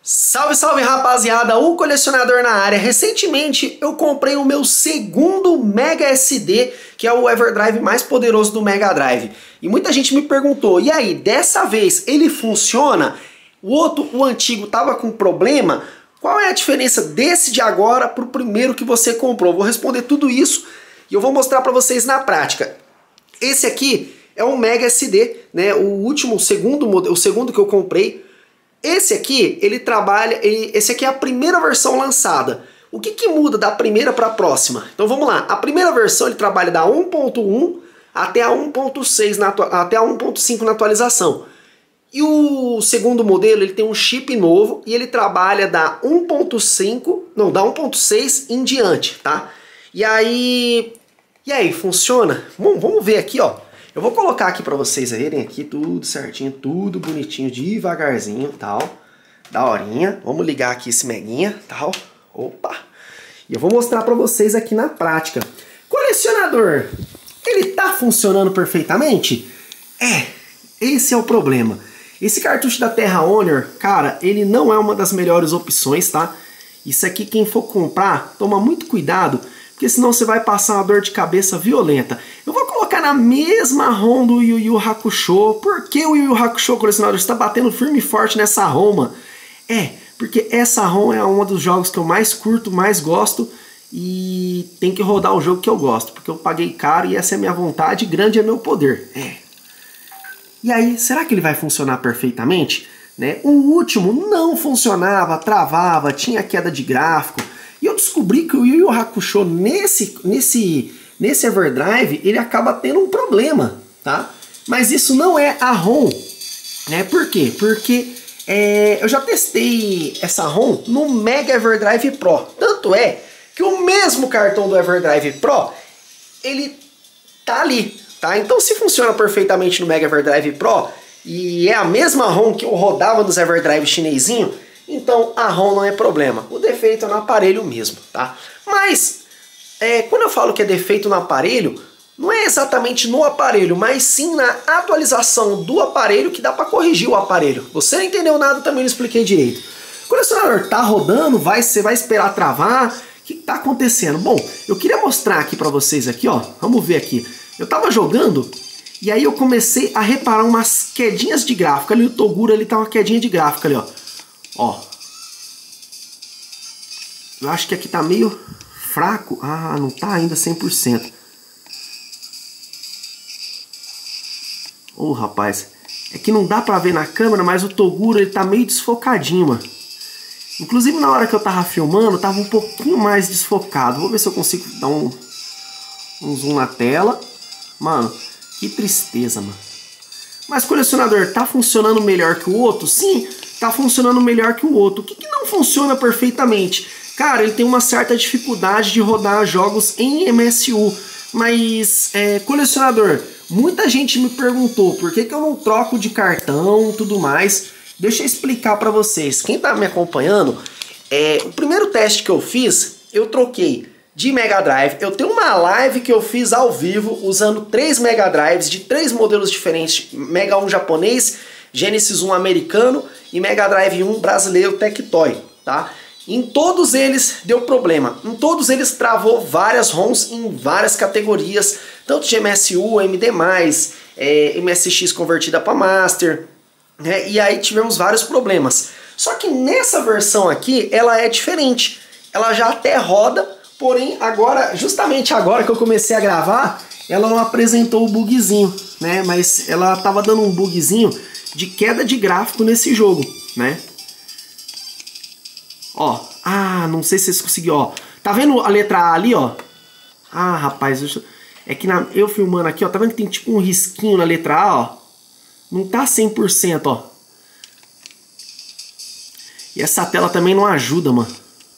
Salve, salve rapaziada, o colecionador na área. Recentemente eu comprei o meu segundo Mega SD, que é o Everdrive mais poderoso do Mega Drive. E muita gente me perguntou, e aí, dessa vez ele funciona? O antigo tava com problema? Qual é a diferença desse de agora pro primeiro que você comprou? Vou responder tudo isso e eu vou mostrar para vocês na prática. Esse aqui é um Mega SD, né? O segundo que eu comprei. Esse aqui, ele trabalha, esse aqui é a primeira versão lançada. O que muda da primeira para a próxima? Então vamos lá, a primeira versão ele trabalha da 1.1 até a 1.6, até a 1.5 na atualização. E o segundo modelo, ele tem um chip novo e ele trabalha da 1.5, não, da 1.6 em diante, tá? E aí, funciona? Bom, vamos ver aqui, ó. Eu vou colocar aqui para vocês verem aqui tudo certinho, tudo bonitinho, devagarzinho, tal. Daorinha. Vamos ligar aqui esse meguinha, tal. Opa! E eu vou mostrar para vocês aqui na prática. Colecionador, ele tá funcionando perfeitamente? Esse é o problema. Esse cartucho da Terra Honor, cara, ele não é uma das melhores opções, tá? Isso aqui, quem for comprar, toma muito cuidado, porque senão você vai passar uma dor de cabeça violenta. Eu vou colocar na mesma ROM do Yu Yu Hakusho. Por que o Yu Yu Hakusho, colecionador, está batendo firme e forte nessa ROM? Porque essa ROM é um dos jogos que eu mais curto, mais gosto, e tem que rodar o jogo que eu gosto, porque eu paguei caro e essa é a minha vontade, grande é meu poder. E aí, será que ele vai funcionar perfeitamente? Né? O último não funcionava, travava, tinha queda de gráfico. E eu descobri que o Yu Yu Hakusho nesse Everdrive, ele acaba tendo um problema, tá? Mas isso não é a ROM, né? Por quê? Porque eu já testei essa ROM no Mega Everdrive Pro. Tanto é que o mesmo cartão do Everdrive Pro, ele tá ali, tá? Então se funciona perfeitamente no Mega Everdrive Pro, e é a mesma ROM que eu rodava nos Everdrive chinesinho, então a ROM não é problema. O defeito é no aparelho mesmo, tá? Mas quando eu falo que é defeito no aparelho, não é exatamente no aparelho, mas sim na atualização do aparelho que dá para corrigir o aparelho. Você não entendeu nada, também não expliquei direito. O colecionador tá rodando, você vai esperar travar? O que tá acontecendo? Bom, eu queria mostrar aqui para vocês aqui, ó. Vamos ver aqui. Eu tava jogando e aí eu comecei a reparar umas quedinhas de gráfico. Ali o Toguro, ali tá uma quedinha de gráfico ali, ó. Ó. Eu acho que aqui tá meio fraco. Ah, não tá ainda 100%. Ô, rapaz. É que não dá pra ver na câmera, mas o Toguro, ele tá meio desfocadinho, mano. Inclusive, na hora que eu tava filmando, tava um pouquinho mais desfocado. Vou ver se eu consigo dar um zoom na tela. Mano, que tristeza, mano. Mas, colecionador, tá funcionando melhor que o outro? Sim, tá funcionando melhor que o outro. O que não funciona perfeitamente? Cara, ele tem uma certa dificuldade de rodar jogos em MSU. Mas, colecionador, muita gente me perguntou por que eu não troco de cartão e tudo mais. Deixa eu explicar pra vocês. Quem tá me acompanhando, o primeiro teste que eu fiz, eu troquei de Mega Drive. Eu tenho uma live que eu fiz ao vivo usando 3 Mega Drives de 3 modelos diferentes. Mega 1 japonês, Genesis 1 americano e Mega Drive 1 brasileiro Tectoy, tá? Em todos eles deu problema. Em todos eles travou várias ROMs em várias categorias, tanto de MSU, MD+, MSX convertida para Master, né? E aí tivemos vários problemas. Só que nessa versão aqui, ela é diferente. Ela já até roda, porém agora, justamente agora que eu comecei a gravar, ela não apresentou o bugzinho, né? Mas ela tava dando um bugzinho de queda de gráfico nesse jogo, né? Ó, não sei se vocês conseguiram, ó. Tá vendo a letra A ali, ó? Ah, rapaz, é que eu filmando aqui, ó, tá vendo que tem tipo um risquinho na letra A, ó? Não tá 100%, ó. E essa tela também não ajuda, mano.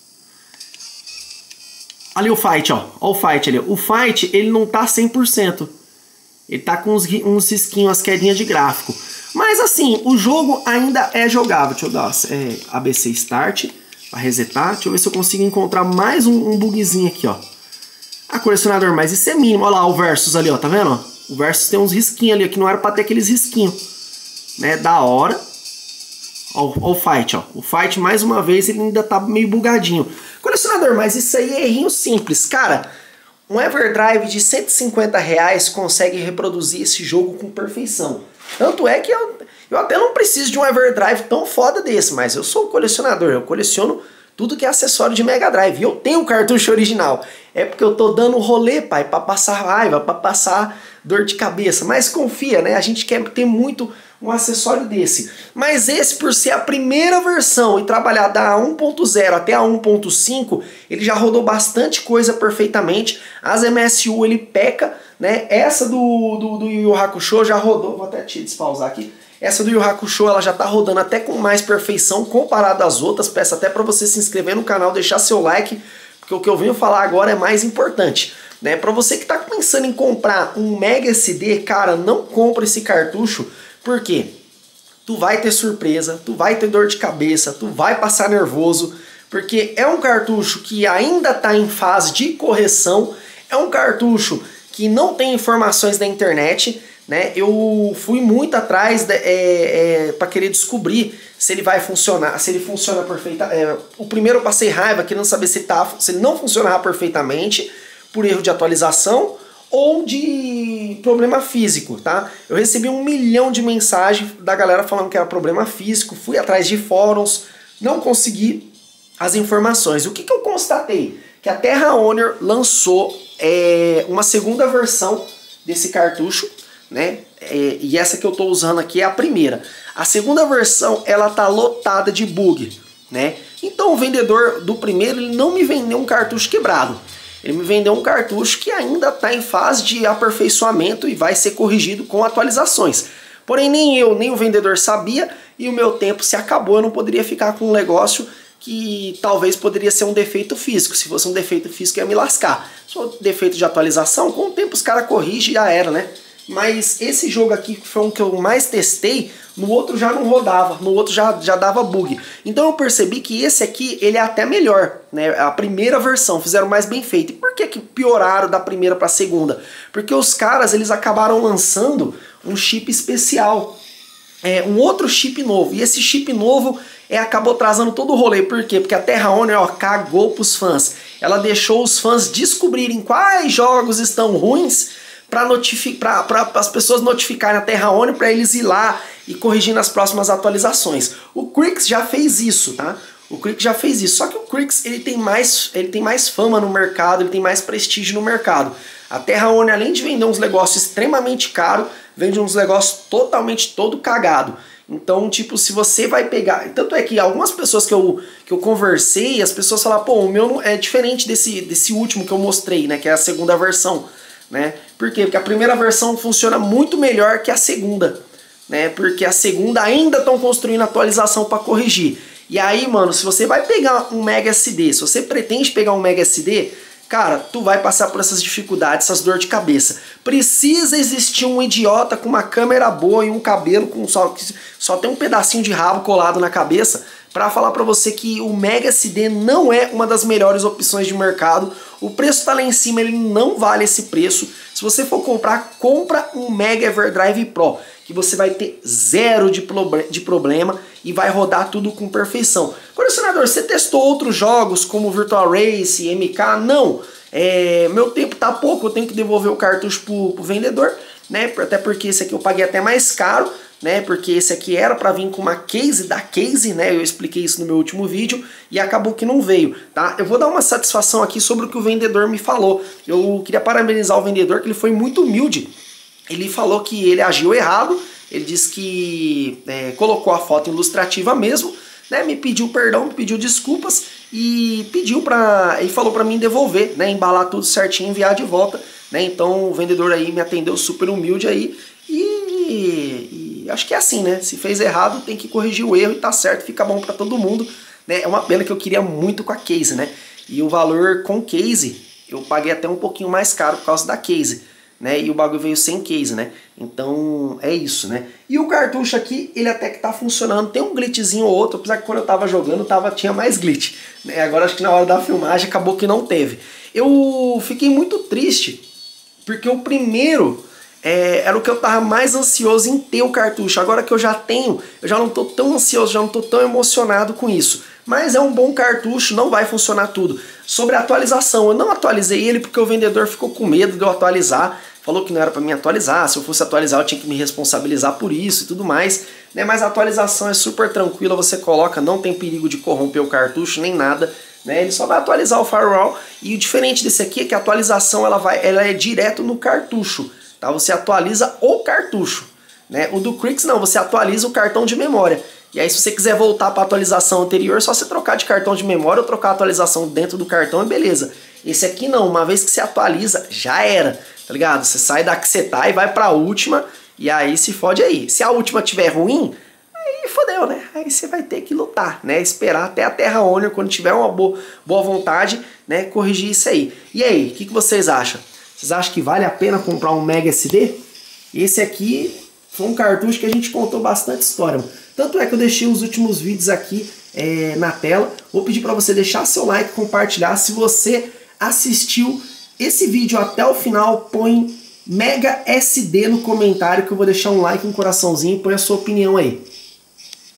Ali o Fight, ó. Ó o Fight ali. O Fight, ele não tá 100%. Ele tá com uns risquinhos, as quedinhas de gráfico. Mas assim, o jogo ainda é jogável. Deixa eu dar ABC Start para resetar. Deixa eu ver se eu consigo encontrar mais um bugzinho aqui, ó. Ah, colecionador, mas isso é mínimo. Olha lá o Versus ali, ó. Tá vendo? Ó? O Versus tem uns risquinhos ali, que não era para ter aqueles risquinhos. Né? Da hora. Ó, ó o Fight, ó. O Fight, mais uma vez, ele ainda tá meio bugadinho. Colecionador, mas isso aí é errinho simples. Cara, um Everdrive de R$150 consegue reproduzir esse jogo com perfeição. Tanto é que eu até não preciso de um Everdrive tão foda desse, mas eu sou colecionador, eu coleciono tudo que é acessório de Mega Drive. E eu tenho o cartucho original. É porque eu tô dando rolê, pai, pra passar raiva, pra passar dor de cabeça. Mas confia, né? A gente quer ter muito um acessório desse. Mas esse, por ser a primeira versão e trabalhar da 1.0 até a 1.5, ele já rodou bastante coisa perfeitamente. As MSU ele peca, né? Essa do Yu Yu Hakusho já rodou. Vou até te despausar aqui. Essa do Yu Hakusho ela já tá rodando até com mais perfeição comparado às outras. Peço até para você se inscrever no canal, deixar seu like, porque o que eu venho falar agora é mais importante, né? Para você que tá pensando em comprar um Mega SD, cara, não compra esse cartucho, porque tu vai ter surpresa, tu vai ter dor de cabeça, tu vai passar nervoso, porque é um cartucho que ainda tá em fase de correção, é um cartucho que não tem informações da internet, né? Eu fui muito atrás para querer descobrir se ele vai funcionar, se ele funciona perfeitamente. O primeiro eu passei raiva querendo saber se ele não funcionava perfeitamente por erro de atualização ou de problema físico, tá? Eu recebi 1 milhão de mensagens da galera falando que era problema físico, fui atrás de fóruns, não consegui as informações. O que eu constatei? Que a Terra Honor lançou uma segunda versão desse cartucho, né? E essa que eu estou usando aqui é a primeira. A segunda versão ela tá lotada de bug, né? Então o vendedor do primeiro ele não me vendeu um cartucho quebrado. Ele me vendeu um cartucho que ainda está em fase de aperfeiçoamento e vai ser corrigido com atualizações. Porém nem eu nem o vendedor sabia e o meu tempo se acabou. Eu não poderia ficar com um negócio que talvez poderia ser um defeito físico. Se fosse um defeito físico ia me lascar. Se for defeito de atualização, com o tempo os caras corrigem e já era, né? Mas esse jogo aqui que foi um que eu mais testei, no outro já não rodava, no outro já dava bug. Então eu percebi que esse aqui ele é até melhor, né? A primeira versão, fizeram mais bem feito. E por que pioraram da primeira para a segunda? Porque os caras eles acabaram lançando um chip especial, um outro chip novo. E esse chip novo acabou trazendo todo o rolê. Por quê? Porque a Terra Honor cagou pros fãs. Ela deixou os fãs descobrirem quais jogos estão ruins para as pessoas notificarem a Terra Honor para eles ir lá e corrigir nas próximas atualizações. O Krix já fez isso, tá? O Krix já fez isso. Só que o Krix ele tem mais fama no mercado, ele tem mais prestígio no mercado. A Terra Honor, além de vender uns negócios extremamente caros, vende uns negócios totalmente todo cagado. Então, tipo, se você vai pegar... Tanto é que algumas pessoas que eu conversei, as pessoas falaram, pô, o meu é diferente desse último que eu mostrei, né? Que é a segunda versão. Né? Por quê? Porque a primeira versão funciona muito melhor que a segunda, né? Porque a segunda ainda estão construindo atualização para corrigir. E aí, mano, se você vai pegar um Mega SD, se você pretende pegar um Mega SD, cara, tu vai passar por essas dificuldades, essas dor de cabeça. Precisa existir um idiota com uma câmera boa e um cabelo com só tem um pedacinho de rabo colado na cabeça para falar para você que o Mega SD não é uma das melhores opções de mercado. O preço tá lá em cima, ele não vale esse preço. Se você for comprar, compra um Mega Everdrive Pro, que você vai ter zero de problema e vai rodar tudo com perfeição. Colecionador, você testou outros jogos como Virtual Race, MK? Não. Meu tempo tá pouco, eu tenho que devolver o cartucho pro vendedor, né? Até porque esse aqui eu paguei até mais caro, né? Porque esse aqui era para vir com uma case da Case, né? Eu expliquei isso no meu último vídeo e acabou que não veio, tá? Eu vou dar uma satisfação aqui sobre o que o vendedor me falou. Eu queria parabenizar o vendedor, que ele foi muito humilde. Ele falou que ele agiu errado, ele disse que colocou a foto ilustrativa mesmo, né? Me pediu perdão, me pediu desculpas e falou para mim devolver, né? Embalar tudo certinho e enviar de volta, né? Então o vendedor aí me atendeu super humilde aí e acho que é assim, né? Se fez errado, tem que corrigir o erro e tá certo, fica bom para todo mundo, né? É uma pena que eu queria muito com a case, né? E o valor com case, eu paguei até um pouquinho mais caro por causa da case, né? E o bagulho veio sem case, né? Então é isso, né? E o cartucho aqui, ele até que tá funcionando. Tem um glitchzinho ou outro, apesar que quando eu tava jogando tinha mais glitch, né? Agora acho que na hora da filmagem acabou que não teve. Eu fiquei muito triste porque o primeiro era o que eu tava mais ansioso em ter o cartucho. Agora que eu já tenho, eu já não tô tão ansioso, já não tô tão emocionado com isso. Mas é um bom cartucho, não vai funcionar tudo. Sobre a atualização, eu não atualizei ele porque o vendedor ficou com medo de eu atualizar. Falou que não era para mim atualizar, se eu fosse atualizar eu tinha que me responsabilizar por isso e tudo mais, né? Mas a atualização é super tranquila, você coloca, não tem perigo de corromper o cartucho nem nada, né? Ele só vai atualizar o firewall. E o diferente desse aqui é que a atualização ela é direto no cartucho, tá? Você atualiza o cartucho, né? O do Krix não, você atualiza o cartão de memória. E aí se você quiser voltar para a atualização anterior, é só você trocar de cartão de memória ou trocar a atualização dentro do cartão e beleza. Esse aqui não, uma vez que você atualiza, já era, tá ligado? Você sai da que você tá e vai para a última, e aí se fode aí. Se a última tiver ruim, aí fodeu, né? Aí você vai ter que lutar, né? Esperar até a Terra Honor, quando tiver uma boa vontade, né? Corrigir isso aí. E aí, o que vocês acham? Vocês acham que vale a pena comprar um Mega SD? Esse aqui foi um cartucho que a gente contou bastante história. Tanto é que eu deixei os últimos vídeos aqui na tela. Vou pedir para você deixar seu like, compartilhar. Se você assistiu esse vídeo até o final, põe Mega SD no comentário que eu vou deixar um like, um coraçãozinho e põe a sua opinião aí.